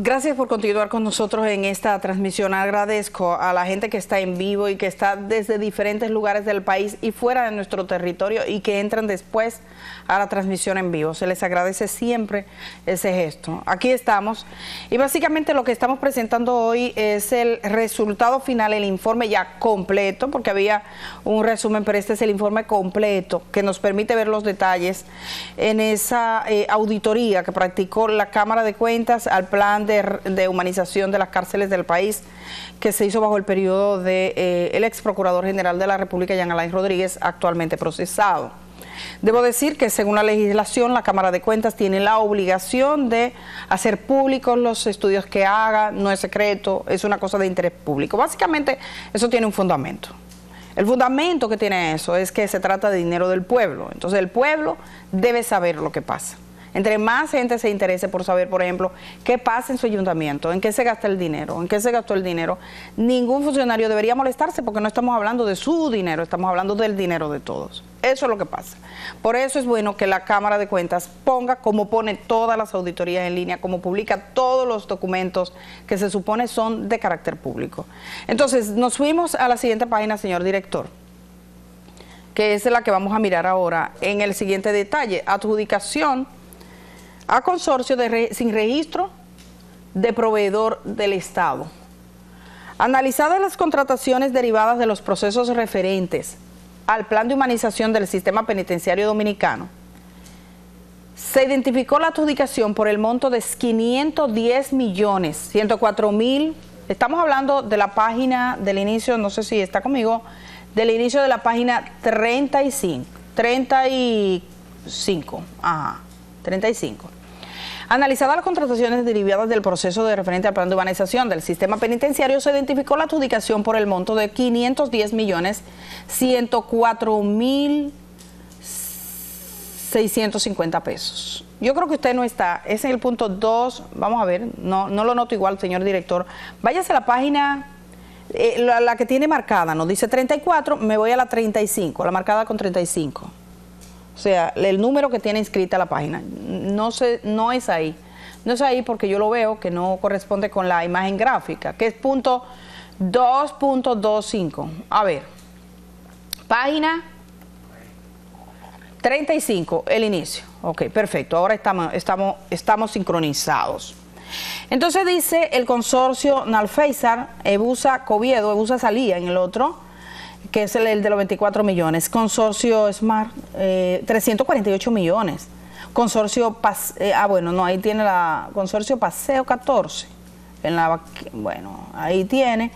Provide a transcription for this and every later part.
Gracias por continuar con nosotros en esta transmisión. Agradezco a la gente que está en vivo y que está desde diferentes lugares del país y fuera de nuestro territorio y que entran después a la transmisión en vivo. Se les agradece siempre ese gesto. Aquí estamos y básicamente lo que estamos presentando hoy es el resultado final, el informe ya completo, porque había un resumen, pero este es el informe completo que nos permite ver los detalles en esa auditoría que practicó la Cámara de Cuentas al plan de humanización de las cárceles del país, que se hizo bajo el periodo de el ex procurador general de la República, Jean Alain Rodríguez, actualmente procesado. Debo decir que según la legislación, la Cámara de Cuentas tiene la obligación de hacer públicos los estudios que haga, no es secreto, es una cosa de interés público. Básicamente eso tiene un fundamento. El fundamento que tiene eso es que se trata de dinero del pueblo, entonces el pueblo debe saber lo que pasa. Entre más gente se interese por saber, por ejemplo, qué pasa en su ayuntamiento, en qué se gasta el dinero, en qué se gastó el dinero, ningún funcionario debería molestarse porque no estamos hablando de su dinero, estamos hablando del dinero de todos. Eso es lo que pasa. Por eso es bueno que la Cámara de Cuentas ponga, como pone todas las auditorías en línea, como publica todos los documentos que se supone son de carácter público. Entonces, nos fuimos a la siguiente página, señor director, que es la que vamos a mirar ahora en el siguiente detalle: adjudicación a consorcio sin registro de proveedor del Estado. Analizadas las contrataciones derivadas de los procesos referentes al plan de humanización del sistema penitenciario dominicano, se identificó la adjudicación por el monto de 510.104.000. Estamos hablando de la página del inicio, no sé si está conmigo, del inicio de la página 35. Analizadas las contrataciones derivadas del proceso de referente al plan de humanización del sistema penitenciario, se identificó la adjudicación por el monto de 510.104.650 pesos. Yo creo que usted no está, es en el punto 2, vamos a ver, no lo noto igual, señor director. Váyase a la página, la que tiene marcada, nos dice 34, me voy a la 35, la marcada con 35. O sea, el número que tiene inscrita la página, no es ahí. No es ahí porque yo lo veo que no corresponde con la imagen gráfica, que es punto 2.25. A ver, página 35, el inicio. Ok, perfecto, ahora estamos sincronizados. Entonces dice el consorcio Nalfeizar, Ebusa Coviedo, Ebusa Salía en el otro, que es el de los 24 millones, consorcio Smart, 348 millones, consorcio, ahí tiene la consorcio Paseo 14, bueno, ahí tiene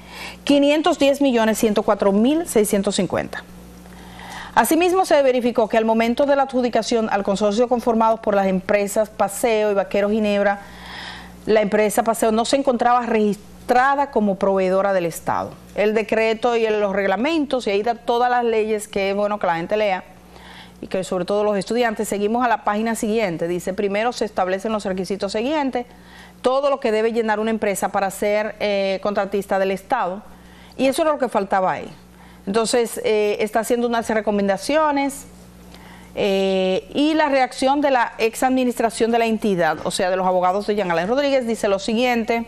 510.104.650. Asimismo, se verificó que al momento de la adjudicación al consorcio conformado por las empresas Paseo y Vaquero Ginebra, la empresa Paseo no se encontraba registrada como proveedora del Estado. El decreto y los reglamentos, y ahí da todas las leyes, que es bueno que la gente lea y que sobre todo los estudiantes. Seguimos a la página siguiente, dice: primero se establecen los requisitos siguientes, todo lo que debe llenar una empresa para ser contratista del Estado, y eso era lo que faltaba ahí. Entonces está haciendo unas recomendaciones y la reacción de la ex administración de la entidad, o sea de los abogados de Jean Alain Rodríguez, dice lo siguiente: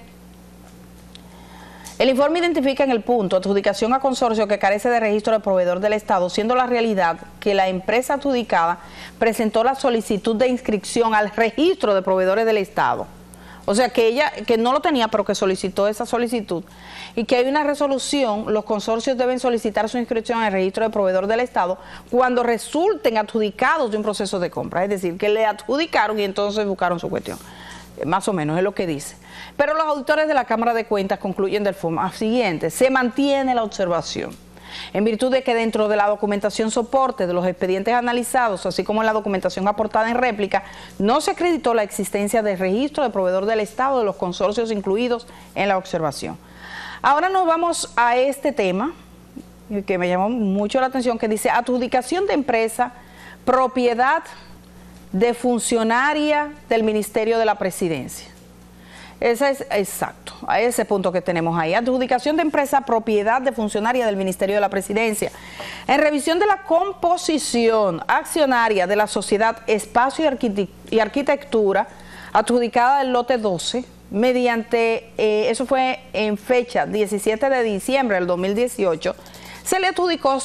el informe identifica en el punto adjudicación a consorcio que carece de registro de proveedor del Estado, siendo la realidad que la empresa adjudicada presentó la solicitud de inscripción al registro de proveedores del Estado. O sea que ella, que no lo tenía, pero que solicitó esa solicitud, y que hay una resolución: los consorcios deben solicitar su inscripción al registro de proveedor del Estado cuando resulten adjudicados de un proceso de compra, es decir, que le adjudicaron y entonces buscaron su cuestión. Más o menos es lo que dice. Pero los auditores de la Cámara de Cuentas concluyen del forma siguiente: se mantiene la observación, en virtud de que dentro de la documentación soporte de los expedientes analizados, así como en la documentación aportada en réplica, no se acreditó la existencia de registro de proveedor del Estado de los consorcios incluidos en la observación. Ahora nos vamos a este tema que me llamó mucho la atención, que dice: adjudicación de empresa, propiedad de funcionaria del Ministerio de la Presidencia. Ese es exacto, a ese punto que tenemos ahí: adjudicación de empresa, propiedad de funcionaria del Ministerio de la Presidencia. En revisión de la composición accionaria de la sociedad Espacio y Arquitectura, adjudicada del lote 12, mediante, eso fue en fecha 17 de diciembre del 2018, se le adjudicó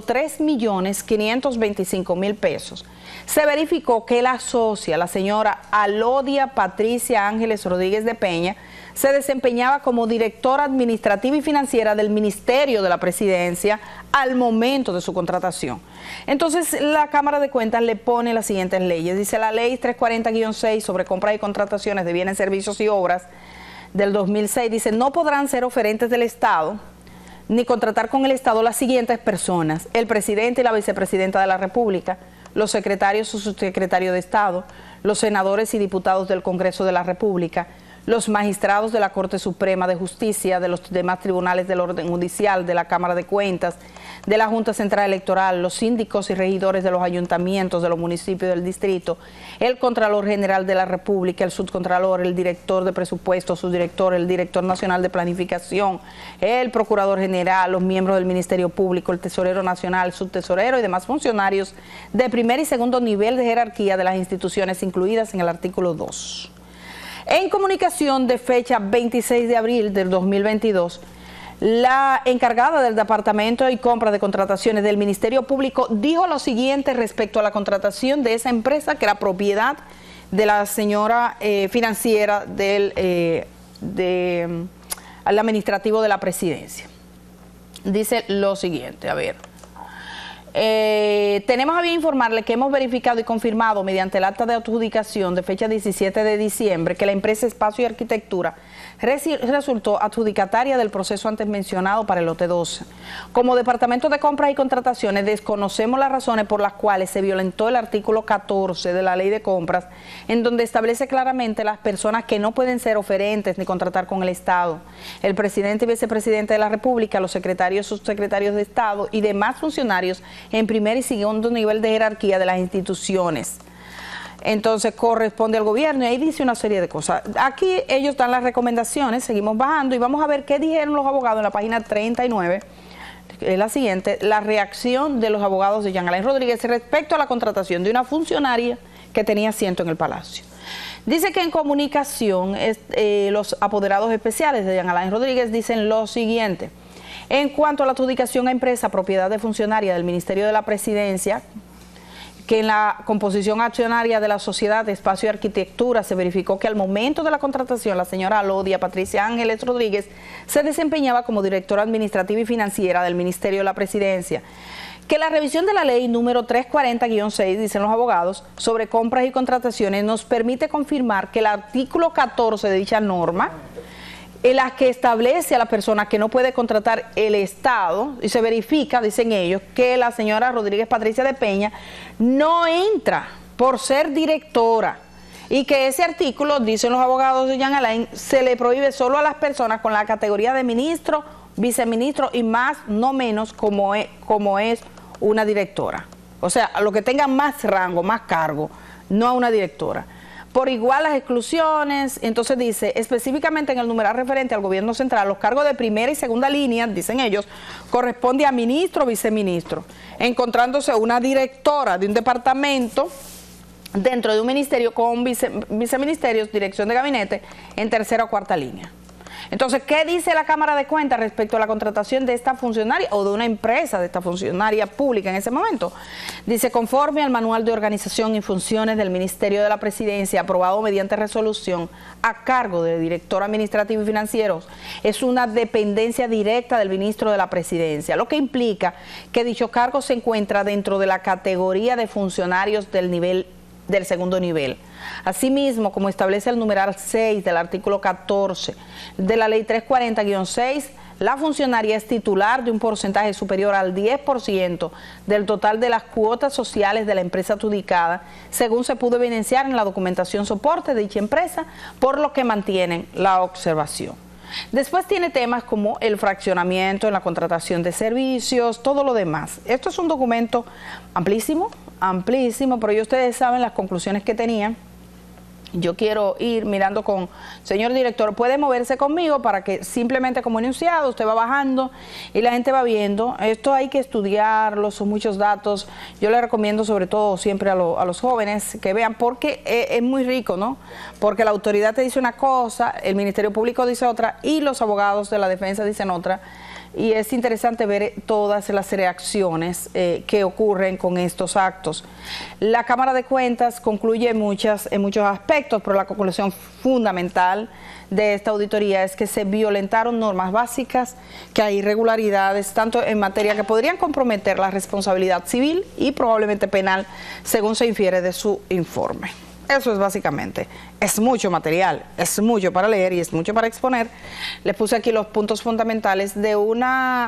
103.525.000 pesos. Se verificó que la socia, la señora Alodia Patricia Ángeles Rodríguez de Peña, se desempeñaba como directora administrativa y financiera del Ministerio de la Presidencia al momento de su contratación. Entonces, la Cámara de Cuentas le pone las siguientes leyes. Dice la ley 340-6 sobre compras y contrataciones de bienes, servicios y obras del 2006. Dice, no podrán ser oferentes del Estado ni contratar con el Estado las siguientes personas: el presidente y la vicepresidenta de la República, los secretarios o subsecretarios de Estado, los senadores y diputados del Congreso de la República, los magistrados de la Corte Suprema de Justicia, de los demás tribunales del orden judicial, de la Cámara de Cuentas, de la Junta Central Electoral, los síndicos y regidores de los ayuntamientos, de los municipios del distrito, el Contralor General de la República, el Subcontralor, el Director de Presupuesto, Subdirector, el Director Nacional de Planificación, el Procurador General, los miembros del Ministerio Público, el Tesorero Nacional, el Subtesorero y demás funcionarios de primer y segundo nivel de jerarquía de las instituciones incluidas en el artículo 2. En comunicación de fecha 26 de abril del 2022, la encargada del Departamento de Compra de Contrataciones del Ministerio Público dijo lo siguiente respecto a la contratación de esa empresa que era propiedad de la señora financiera del administrativo de la Presidencia. Dice lo siguiente, a ver. Tenemos a bien informarle que hemos verificado y confirmado mediante el acta de adjudicación de fecha 17 de diciembre que la empresa Espacio y Arquitectura resultó adjudicataria del proceso antes mencionado para el lote 12. Como Departamento de Compras y Contrataciones desconocemos las razones por las cuales se violentó el artículo 14 de la Ley de Compras, en donde establece claramente las personas que no pueden ser oferentes ni contratar con el Estado: el presidente y vicepresidente de la República, los secretarios y subsecretarios de Estado y demás funcionarios en primer y segundo nivel de jerarquía de las instituciones. Entonces corresponde al gobierno, y ahí dice una serie de cosas. Aquí ellos dan las recomendaciones, seguimos bajando y vamos a ver qué dijeron los abogados en la página 39. Es la siguiente: la reacción de los abogados de Jean Alain Rodríguez respecto a la contratación de una funcionaria que tenía asiento en el Palacio. Dice que en comunicación los apoderados especiales de Jean Alain Rodríguez dicen lo siguiente: en cuanto a la adjudicación a empresa propiedad de funcionaria del Ministerio de la Presidencia, que en la composición accionaria de la Sociedad de Espacio y Arquitectura se verificó que al momento de la contratación la señora Alodia Patricia Ángeles Rodríguez se desempeñaba como directora administrativa y financiera del Ministerio de la Presidencia, que la revisión de la ley número 340-6, dicen los abogados, sobre compras y contrataciones nos permite confirmar que el artículo 14 de dicha norma, en la que establece a la persona que no puede contratar el Estado, y se verifica, dicen ellos, que la señora Rodríguez Patricia de Peña no entra por ser directora, y que ese artículo, dicen los abogados de Jean Alain, se le prohíbe solo a las personas con la categoría de ministro, viceministro y más, no menos, como es una directora. O sea, a lo que tenga más rango, más cargo, no a una directora. Por igual las exclusiones. Entonces dice, específicamente en el numeral referente al gobierno central, los cargos de primera y segunda línea, dicen ellos, corresponde a ministro o viceministro, encontrándose una directora de un departamento dentro de un ministerio con viceministerios, dirección de gabinete, en tercera o cuarta línea. Entonces, ¿qué dice la Cámara de Cuentas respecto a la contratación de esta funcionaria o de una empresa de esta funcionaria pública en ese momento? Dice, conforme al Manual de Organización y Funciones del Ministerio de la Presidencia, aprobado mediante resolución a cargo del director administrativo y financiero, es una dependencia directa del ministro de la Presidencia, lo que implica que dicho cargo se encuentra dentro de la categoría de funcionarios del segundo nivel. Asimismo, como establece el numeral 6 del artículo 14 de la ley 340-6, la funcionaria es titular de un porcentaje superior al 10% del total de las cuotas sociales de la empresa adjudicada, según se pudo evidenciar en la documentación soporte de dicha empresa, por lo que mantienen la observación. Después tiene temas como el fraccionamiento en la contratación de servicios, todo lo demás. Esto es un documento amplísimo, pero ya ustedes saben las conclusiones que tenían. yo quiero ir mirando con, señor director, puede moverse conmigo para que simplemente como enunciado usted va bajando y la gente va viendo. Esto hay que estudiarlo, son muchos datos. Yo le recomiendo sobre todo siempre a los jóvenes que vean, porque es muy rico, ¿no? Porque la autoridad te dice una cosa, el Ministerio Público dice otra y los abogados de la defensa dicen otra. Y es interesante ver todas las reacciones que ocurren con estos actos. La Cámara de Cuentas concluye en muchos aspectos, pero la conclusión fundamental de esta auditoría es que se violentaron normas básicas, que hay irregularidades tanto en materia que podrían comprometer la responsabilidad civil y probablemente penal, según se infiere de su informe. Eso es básicamente, es mucho material, es mucho para leer y es mucho para exponer. Les puse aquí los puntos fundamentales de una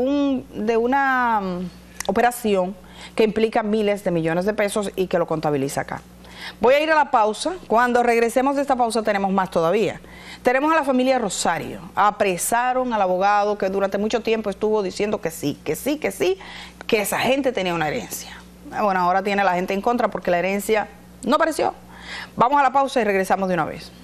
operación que implica miles de millones de pesos y que lo contabiliza acá. Voy a ir a la pausa. Cuando regresemos de esta pausa tenemos más todavía. Tenemos a la familia Rosario. Apresaron al abogado que durante mucho tiempo estuvo diciendo que sí, que sí, que sí, que esa gente tenía una herencia. Bueno, ahora tiene a la gente en contra porque la herencia no apareció. Vamos a la pausa y regresamos de una vez.